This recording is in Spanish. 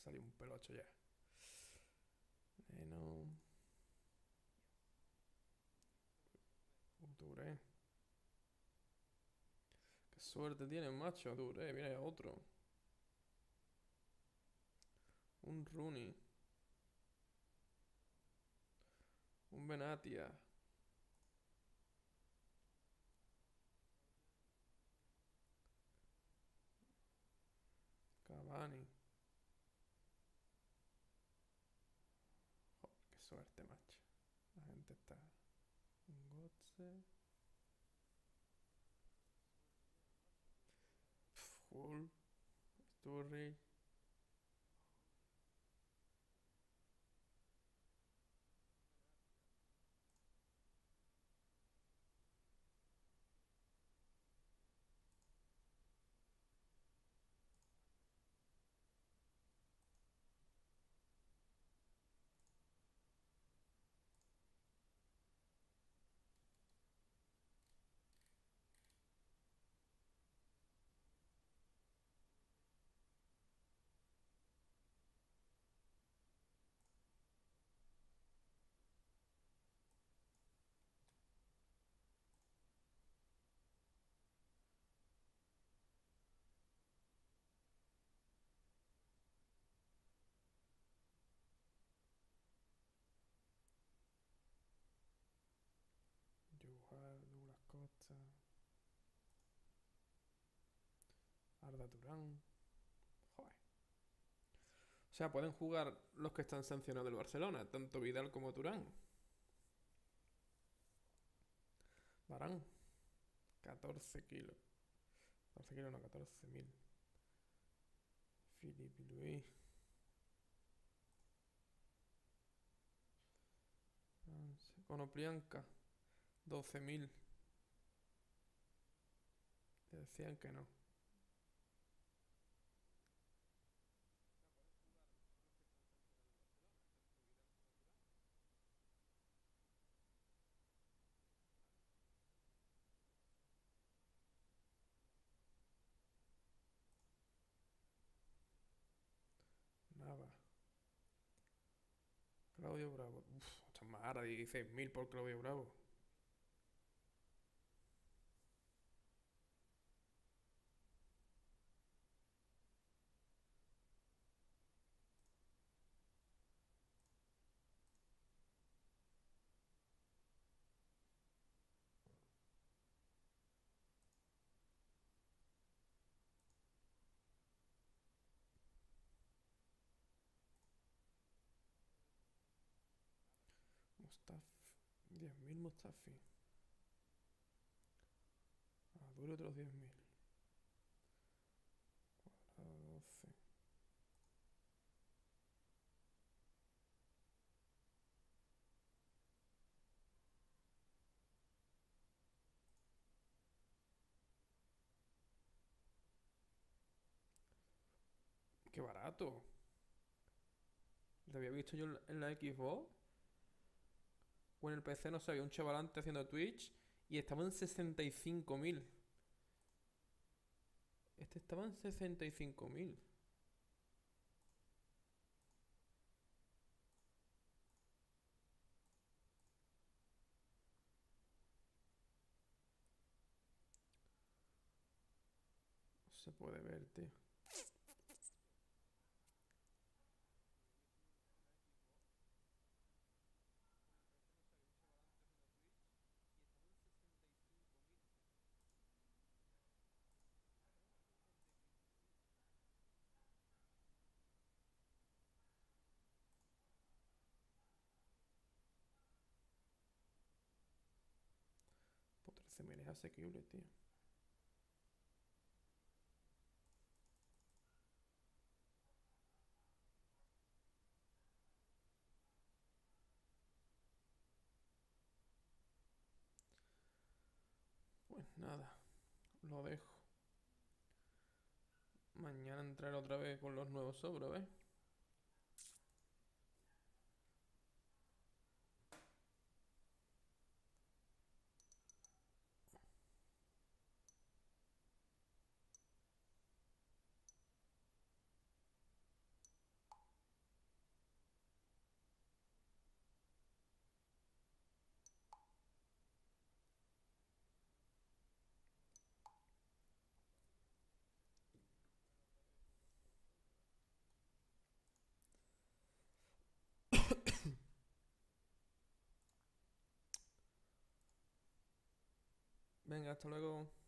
salió un pelocho ya. No. Touré. Qué suerte tiene, macho. Touré, mira otro. Un Rooney. Un Benatia. Cavani. Joder, qué suerte, macho. La gente está. Un Gotze. Hull. Sturridge. Jugar, Douglas Costa. Arda Turán. Joder. O sea, pueden jugar los que están sancionados del Barcelona, tanto Vidal como Turán. Varane, 14 kilos. 14 kilos, no, 14.000. Filipe Luis. Konoplyanka, 12.000. Te decían que no. Nada. Claudio Bravo. Uf, chamara, 16.000 por Claudio Bravo. Mustafi. 10.000 Mustafi. Duro otros 10.000. 12. Qué barato. Lo había visto yo en la Xbox. O en el PC, no sé, había un chavalante haciendo Twitch. Y estaba en 65.000. Este estaba en 65.000. No se puede ver, tío. Por 13.000 es asequible, tío. Pues nada, lo dejo. Mañana entraré otra vez con los nuevos sobros, ¿ves? Venga, hasta luego.